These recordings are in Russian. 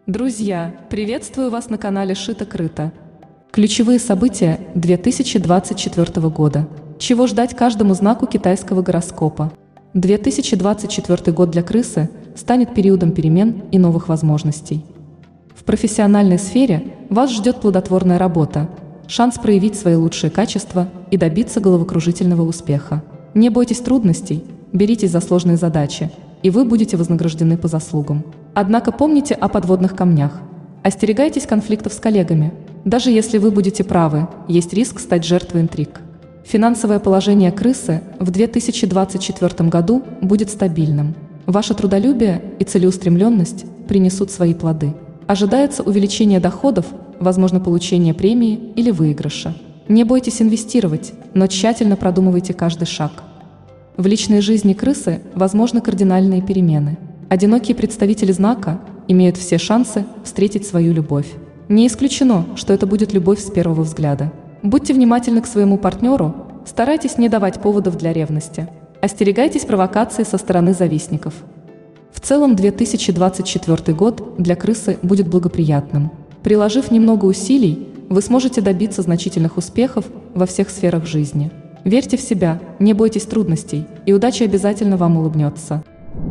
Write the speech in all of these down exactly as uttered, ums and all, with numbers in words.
Друзья, приветствую вас на канале Шито-Крыто. Ключевые события две тысячи двадцать четвёртого года. Чего ждать каждому знаку китайского гороскопа? две тысячи двадцать четвёртый год для крысы станет периодом перемен и новых возможностей. В профессиональной сфере вас ждет плодотворная работа, шанс проявить свои лучшие качества и добиться головокружительного успеха. Не бойтесь трудностей, беритесь за сложные задачи, и вы будете вознаграждены по заслугам. Однако помните о подводных камнях. Остерегайтесь конфликтов с коллегами. Даже если вы будете правы, есть риск стать жертвой интриг. Финансовое положение крысы в две тысячи двадцать четвёртом году будет стабильным. Ваше трудолюбие и целеустремленность принесут свои плоды. Ожидается увеличение доходов, возможно получение премии или выигрыша. Не бойтесь инвестировать, но тщательно продумывайте каждый шаг. В личной жизни крысы возможны кардинальные перемены. Одинокие представители знака имеют все шансы встретить свою любовь. Не исключено, что это будет любовь с первого взгляда. Будьте внимательны к своему партнеру, старайтесь не давать поводов для ревности. Остерегайтесь провокаций со стороны завистников. В целом две тысячи двадцать четвёртый год для крысы будет благоприятным. Приложив немного усилий, вы сможете добиться значительных успехов во всех сферах жизни. Верьте в себя, не бойтесь трудностей, и удача обязательно вам улыбнется.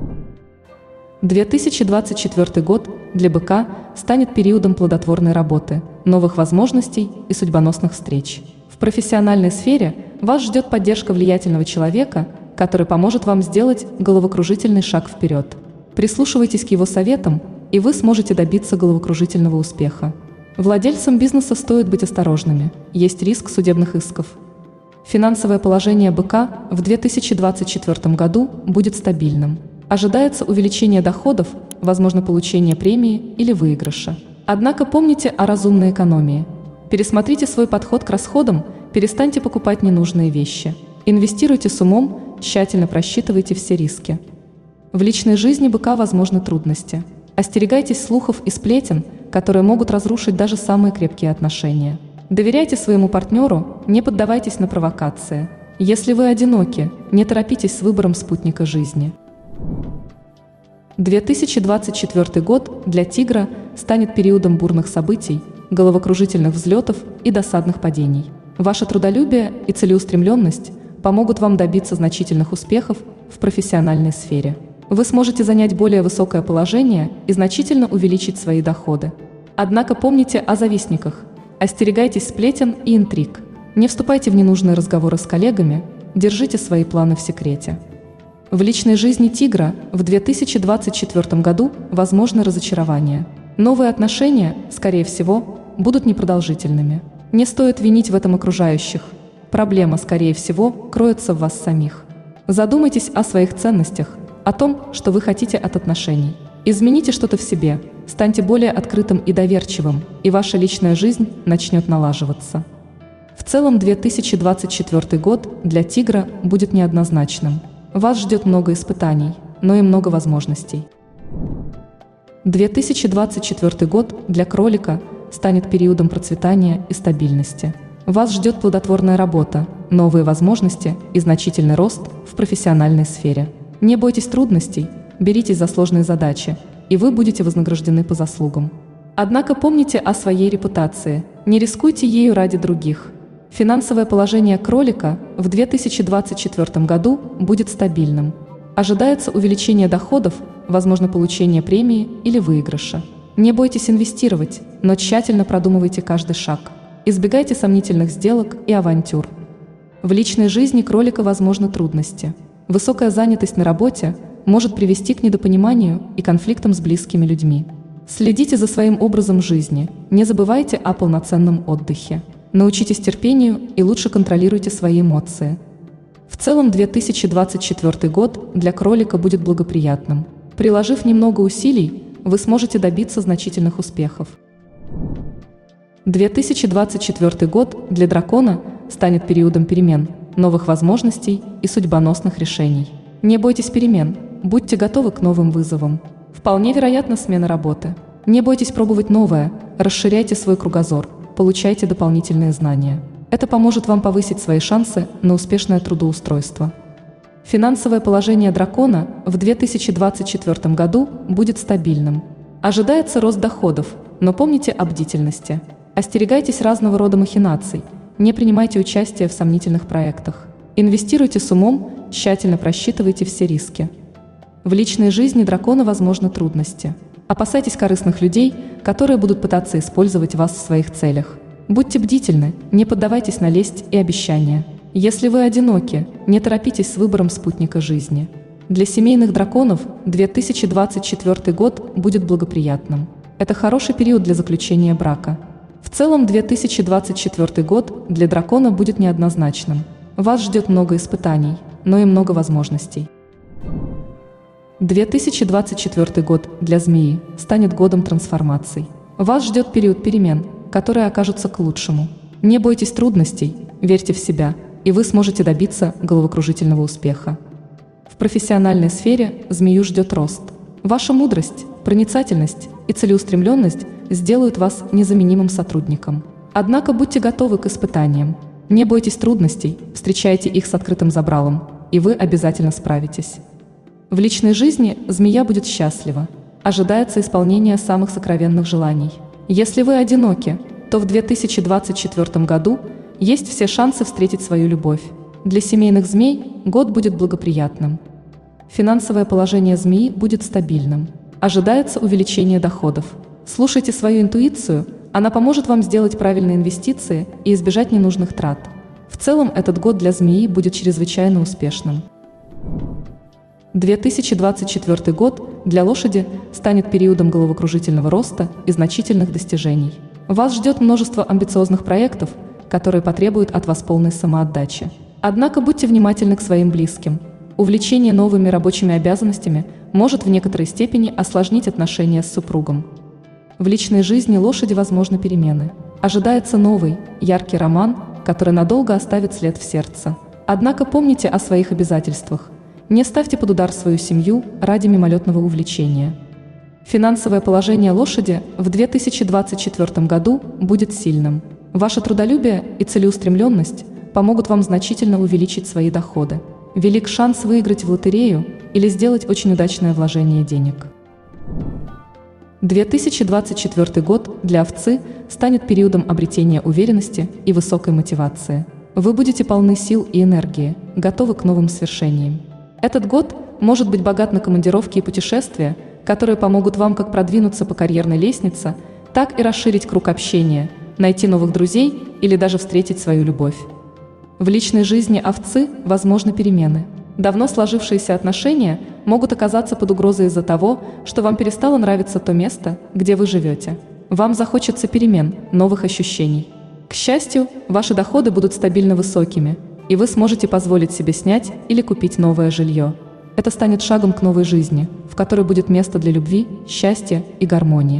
две тысячи двадцать четвёртый год для быка станет периодом плодотворной работы, новых возможностей и судьбоносных встреч. В профессиональной сфере вас ждет поддержка влиятельного человека, который поможет вам сделать головокружительный шаг вперед. Прислушивайтесь к его советам, и вы сможете добиться головокружительного успеха. Владельцам бизнеса стоит быть осторожными, есть риск судебных исков. Финансовое положение быка в две тысячи двадцать четвёртом году будет стабильным. Ожидается увеличение доходов, возможно получение премии или выигрыша. Однако помните о разумной экономии. Пересмотрите свой подход к расходам, перестаньте покупать ненужные вещи. Инвестируйте с умом, тщательно просчитывайте все риски. В личной жизни быка возможны трудности. Остерегайтесь слухов и сплетен, которые могут разрушить даже самые крепкие отношения. Доверяйте своему партнеру, не поддавайтесь на провокации. Если вы одиноки, не торопитесь с выбором спутника жизни. две тысячи двадцать четвёртый год для тигра станет периодом бурных событий, головокружительных взлетов и досадных падений. Ваше трудолюбие и целеустремленность помогут вам добиться значительных успехов в профессиональной сфере. Вы сможете занять более высокое положение и значительно увеличить свои доходы. Однако помните о завистниках. Остерегайтесь сплетен и интриг. Не вступайте в ненужные разговоры с коллегами, держите свои планы в секрете. В личной жизни тигра в две тысячи двадцать четвёртом году возможны разочарования. Новые отношения, скорее всего, будут непродолжительными. Не стоит винить в этом окружающих. Проблема, скорее всего, кроется в вас самих. Задумайтесь о своих ценностях, о том, что вы хотите от отношений. Измените что-то в себе, станьте более открытым и доверчивым, и ваша личная жизнь начнет налаживаться. В целом две тысячи двадцать четвёртый год для тигра будет неоднозначным. Вас ждет много испытаний, но и много возможностей. две тысячи двадцать четвёртый год для кролика станет периодом процветания и стабильности. Вас ждет плодотворная работа, новые возможности и значительный рост в профессиональной сфере. Не бойтесь трудностей, беритесь за сложные задачи, и вы будете вознаграждены по заслугам. Однако помните о своей репутации, не рискуйте ею ради других. Финансовое положение кролика в две тысячи двадцать четвёртом году будет стабильным. Ожидается увеличение доходов, возможно получение премии или выигрыша. Не бойтесь инвестировать, но тщательно продумывайте каждый шаг. Избегайте сомнительных сделок и авантюр. В личной жизни кролика возможны трудности. Высокая занятость на работе может привести к недопониманию и конфликтам с близкими людьми. Следите за своим образом жизни, не забывайте о полноценном отдыхе. Научитесь терпению и лучше контролируйте свои эмоции. В целом две тысячи двадцать четвёртый год для кролика будет благоприятным. Приложив немного усилий, вы сможете добиться значительных успехов. две тысячи двадцать четвёртый год для дракона станет периодом перемен, новых возможностей и судьбоносных решений. Не бойтесь перемен, будьте готовы к новым вызовам. Вполне вероятна смена работы. Не бойтесь пробовать новое, расширяйте свой кругозор, получайте дополнительные знания. Это поможет вам повысить свои шансы на успешное трудоустройство. Финансовое положение дракона в две тысячи двадцать четвёртом году будет стабильным. Ожидается рост доходов, но помните о бдительности. Остерегайтесь разного рода махинаций, не принимайте участие в сомнительных проектах. Инвестируйте с умом, тщательно просчитывайте все риски. В личной жизни дракона возможны трудности. Опасайтесь корыстных людей, которые будут пытаться использовать вас в своих целях. Будьте бдительны, не поддавайтесь на лесть и обещания. Если вы одиноки, не торопитесь с выбором спутника жизни. Для семейных драконов две тысячи двадцать четвёртый год будет благоприятным. Это хороший период для заключения брака. В целом две тысячи двадцать четвёртый год для дракона будет неоднозначным. Вас ждет много испытаний, но и много возможностей. две тысячи двадцать четвёртый год для змеи станет годом трансформаций. Вас ждет период перемен, которые окажутся к лучшему. Не бойтесь трудностей, верьте в себя, и вы сможете добиться головокружительного успеха. В профессиональной сфере змею ждет рост. Ваша мудрость, проницательность и целеустремленность сделают вас незаменимым сотрудником. Однако будьте готовы к испытаниям. Не бойтесь трудностей, встречайте их с открытым забралом, и вы обязательно справитесь. В личной жизни змея будет счастлива. Ожидается исполнение самых сокровенных желаний. Если вы одиноки, то в две тысячи двадцать четвёртом году есть все шансы встретить свою любовь. Для семейных змей год будет благоприятным. Финансовое положение змеи будет стабильным. Ожидается увеличение доходов. Слушайте свою интуицию, она поможет вам сделать правильные инвестиции и избежать ненужных трат. В целом этот год для змеи будет чрезвычайно успешным. две тысячи двадцать четвёртый год для лошади станет периодом головокружительного роста и значительных достижений. Вас ждет множество амбициозных проектов, которые потребуют от вас полной самоотдачи. Однако будьте внимательны к своим близким. Увлечение новыми рабочими обязанностями может в некоторой степени осложнить отношения с супругом. В личной жизни лошади возможны перемены. Ожидается новый, яркий роман, который надолго оставит след в сердце. Однако помните о своих обязательствах. Не ставьте под удар свою семью ради мимолетного увлечения. Финансовое положение лошади в две тысячи двадцать четвёртом году будет сильным. Ваше трудолюбие и целеустремленность помогут вам значительно увеличить свои доходы. Велик шанс выиграть в лотерею или сделать очень удачное вложение денег. две тысячи двадцать четвёртый год для овцы станет периодом обретения уверенности и высокой мотивации. Вы будете полны сил и энергии, готовы к новым свершениям. Этот год может быть богат на командировки и путешествия, которые помогут вам как продвинуться по карьерной лестнице, так и расширить круг общения, найти новых друзей или даже встретить свою любовь. В личной жизни овцы возможны перемены. Давно сложившиеся отношения могут оказаться под угрозой из-за того, что вам перестало нравиться то место, где вы живете. Вам захочется перемен, новых ощущений. К счастью, ваши доходы будут стабильно высокими, и вы сможете позволить себе снять или купить новое жилье. Это станет шагом к новой жизни, в которой будет место для любви, счастья и гармонии.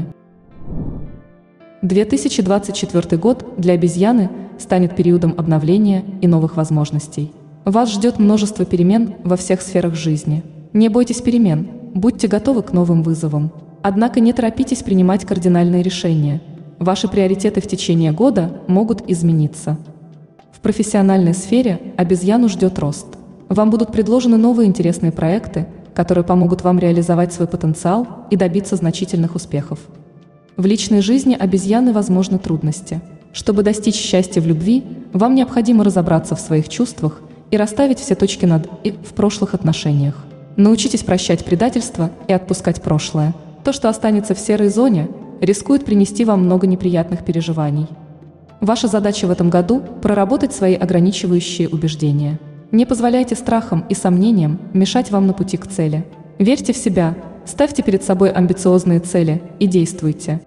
две тысячи двадцать четвёртый год для обезьяны станет периодом обновления и новых возможностей. Вас ждет множество перемен во всех сферах жизни. Не бойтесь перемен, будьте готовы к новым вызовам. Однако не торопитесь принимать кардинальные решения. Ваши приоритеты в течение года могут измениться. В профессиональной сфере обезьяну ждет рост. Вам будут предложены новые интересные проекты, которые помогут вам реализовать свой потенциал и добиться значительных успехов. В личной жизни обезьяны возможны трудности. Чтобы достичь счастья в любви, вам необходимо разобраться в своих чувствах и расставить все точки над «и» в прошлых отношениях. Научитесь прощать предательство и отпускать прошлое. То, что останется в серой зоне, рискует принести вам много неприятных переживаний. Ваша задача в этом году – проработать свои ограничивающие убеждения. Не позволяйте страхам и сомнениям мешать вам на пути к цели. Верьте в себя, ставьте перед собой амбициозные цели и действуйте.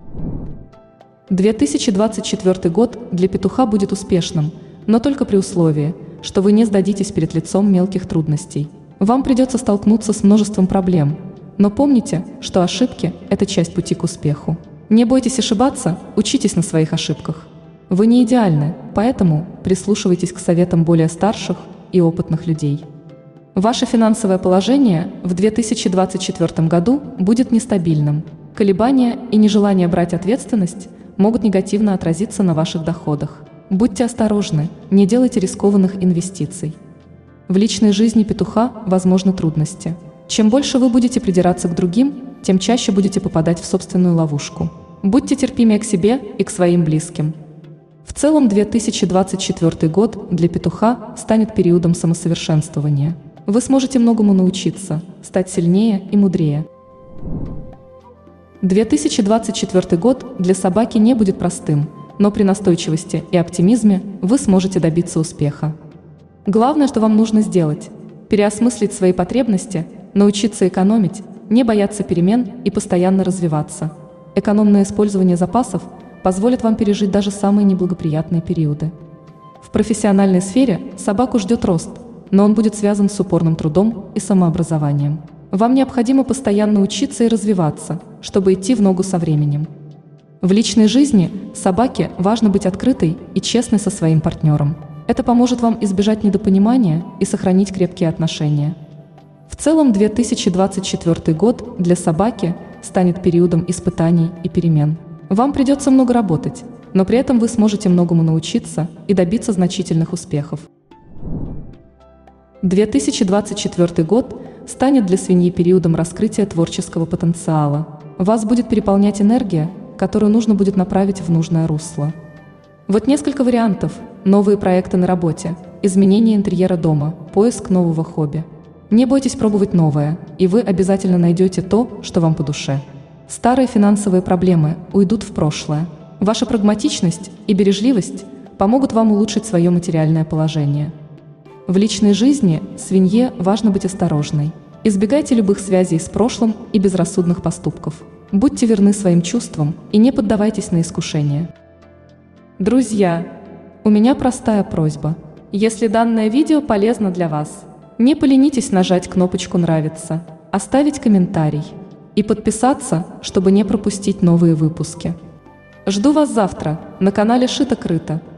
две тысячи двадцать четвёртый год для петуха будет успешным, но только при условии, что вы не сдадитесь перед лицом мелких трудностей. Вам придется столкнуться с множеством проблем, но помните, что ошибки – это часть пути к успеху. Не бойтесь ошибаться, учитесь на своих ошибках. Вы не идеальны, поэтому прислушивайтесь к советам более старших и опытных людей. Ваше финансовое положение в две тысячи двадцать четвёртом году будет нестабильным. Колебания и нежелание брать ответственность могут негативно отразиться на ваших доходах. Будьте осторожны, не делайте рискованных инвестиций. В личной жизни петуха возможны трудности. Чем больше вы будете придираться к другим, тем чаще будете попадать в собственную ловушку. Будьте терпимее к себе и к своим близким. В целом две тысячи двадцать четвёртый год для петуха станет периодом самосовершенствования. Вы сможете многому научиться, стать сильнее и мудрее. две тысячи двадцать четвёртый год для собаки не будет простым, но при настойчивости и оптимизме вы сможете добиться успеха. Главное, что вам нужно сделать – переосмыслить свои потребности, научиться экономить, не бояться перемен и постоянно развиваться. Экономное использование запасов позволит вам пережить даже самые неблагоприятные периоды. В профессиональной сфере собаку ждет рост, но он будет связан с упорным трудом и самообразованием. Вам необходимо постоянно учиться и развиваться, чтобы идти в ногу со временем. В личной жизни собаке важно быть открытой и честной со своим партнером. Это поможет вам избежать недопонимания и сохранить крепкие отношения. В целом две тысячи двадцать четвёртый год для собаки станет периодом испытаний и перемен. Вам придется много работать, но при этом вы сможете многому научиться и добиться значительных успехов. две тысячи двадцать четвёртый год станет для свиньи периодом раскрытия творческого потенциала. Вас будет переполнять энергия, которую нужно будет направить в нужное русло. Вот несколько вариантов: новые проекты на работе, изменение интерьера дома, поиск нового хобби. Не бойтесь пробовать новое, и вы обязательно найдете то, что вам по душе. Старые финансовые проблемы уйдут в прошлое. Ваша прагматичность и бережливость помогут вам улучшить свое материальное положение. В личной жизни свинье важно быть осторожной. Избегайте любых связей с прошлым и безрассудных поступков. Будьте верны своим чувствам и не поддавайтесь на искушения. Друзья, у меня простая просьба. Если данное видео полезно для вас, не поленитесь нажать кнопочку «Нравится», оставить комментарий и подписаться, чтобы не пропустить новые выпуски. Жду вас завтра на канале Шито-Крыто.